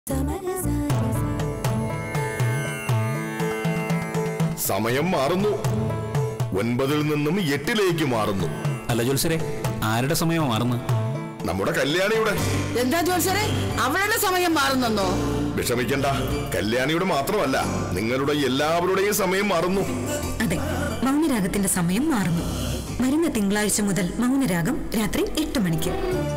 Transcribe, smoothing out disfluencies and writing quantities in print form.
സമയം മാറുന്നു. 9-ൽ നിന്നും 8-ലേക്ക് മാറുന്നു. അല്ല ജോത്സരെ, ആരുടെ സമയം മാറുന്നു? നമ്മുടെ കല്യാണിയുടെ. എന്താ ജോത്സരെ, അവളുടെ സമയം മാറുന്നോ? വിഷമിക്കണ്ട, കല്യാണിയുടെ മാത്രമല്ല, നിങ്ങളുടെ എല്ലാവരുടെയും സമയം മാറുന്നു. അതെ, മൗനരാഗത്തിന്റെ സമയം മാറുന്നു. വരുന്ന തിങ്കളാഴ്ച മുതൽ മൗനരാഗം രാത്രി 8 മണിക്ക്.